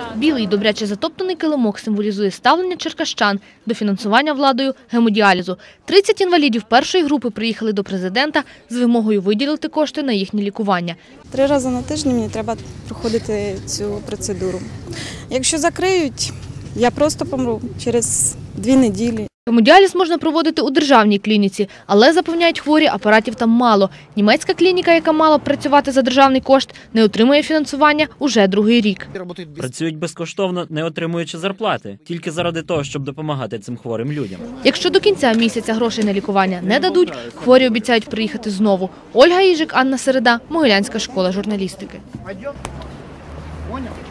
Білий, добряче затоптаний килимок символізує ставлення черкащан до фінансування владою гемодіалізу. 30 інвалідів першої групи приїхали до президента з вимогою виділити кошти на їхнє лікування. 3 рази на тиждень мені треба проходити цю процедуру. Якщо закриють, я просто помру через 2 неділі. Гемодіаліз можна проводити у державній клініці, але, запевняють хворі, апаратів там мало. Німецька клініка, яка мала б працювати за державний кошт, не отримує фінансування уже другий рік. Працюють безкоштовно, не отримуючи зарплати, тільки заради того, щоб допомагати цим хворим людям. Якщо до кінця місяця грошей на лікування не дадуть, хворі обіцяють приїхати знову. Ольга Іжик, Анна Середа, Могилянська школа журналістики.